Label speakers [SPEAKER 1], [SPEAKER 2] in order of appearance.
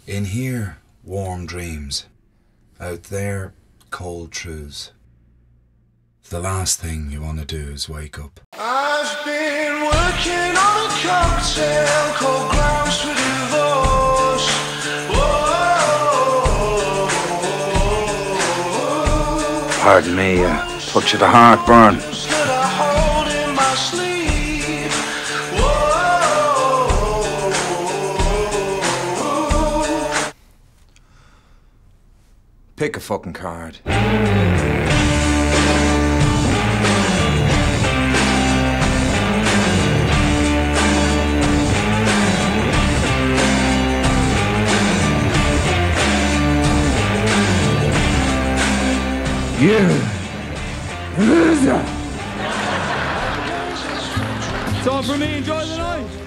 [SPEAKER 1] In here, warm dreams. Out there, cold truths. The last thing you want to do is wake up.
[SPEAKER 2] I've been working on a cocktail called Grounds for Divorce. Whoa.
[SPEAKER 1] Pardon me, touch of the heartburn.
[SPEAKER 2] That I hold in my sleeve. Whoa.
[SPEAKER 1] Pick a fucking card. You loser!
[SPEAKER 3] It's all for me. Enjoy the night.